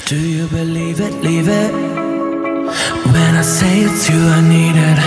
Do you believe it? Leave it. When I say it's you, I need it.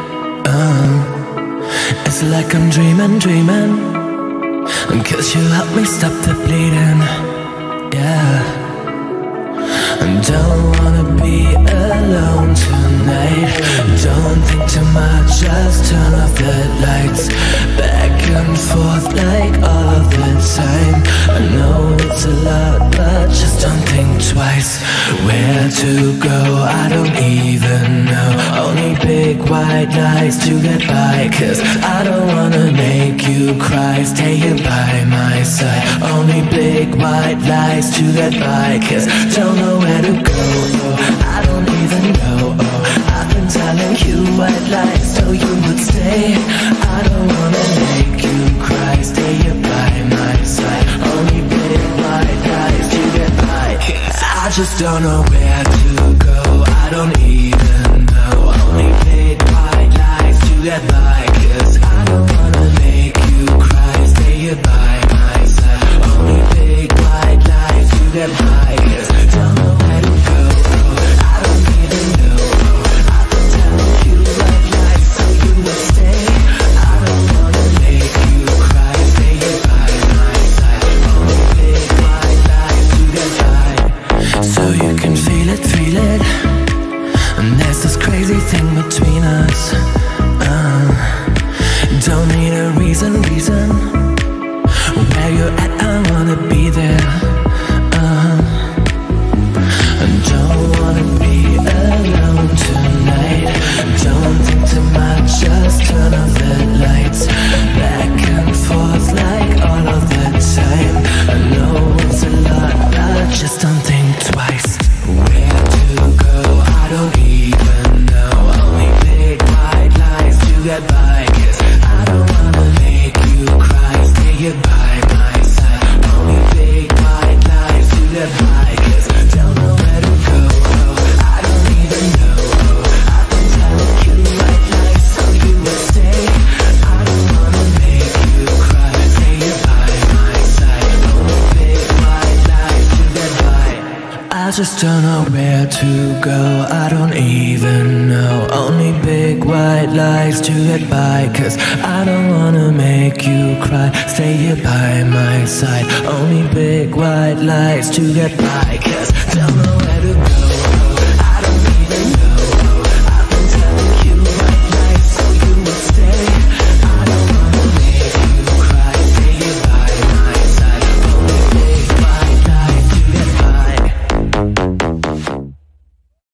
It's like I'm dreaming, dreaming. And 'cause you help me stop the bleeding. Yeah. And don't wanna be alone tonight. Don't think too much, just turn off the lights. Back and forth like all of the time. I know it's a lot, but just don't think twice. Where to go, I don't even know. Only big white lies to get by. 'Cause I don't wanna make you cry. Stay here by my side. Only big white lies to get by. 'Cause don't know where to go, I don't even know. I've been telling you white lies so you would stay. I don't wanna make you cry. Stay here by my side. Only big white lies to get by. 'Cause I just don't know where to go. I don't even know. Only big white lies to get by. 'Cause I don't wanna make you cry. Stay here by my side. Only big white lies to get by. 'Cause don't know where to go. I don't even know. I've been telling you white lies so you would stay. I don't wanna make you cry. Stay here by my side. Only big white lies to get by. So you can feel it, feel it. And there's this crazy thing between us. Don't need a reason. Where you're at, I wanna be there. And don't wanna be alone tonight. Don't think too much, just turn off the lights. Back and forth like all of the time. I know it's a lot, but just don't think twice. Where to go, I don't even know. Only big white lies to get by. 'Cause I don't wanna make you cry. Stay here by my side. Only big white lies to get by. 'Cause don't know where to go. I don't even know. I've been telling you white lies so you would stay. I don't wanna make you cry. Stay here by my side. Only big white lies to get by. I just don't know where to go. I don't even know. Only big white lies to get by. 'Cause I don't wanna make you cry. Stay here by my side. Only big white lies to get by. 'Cause don't know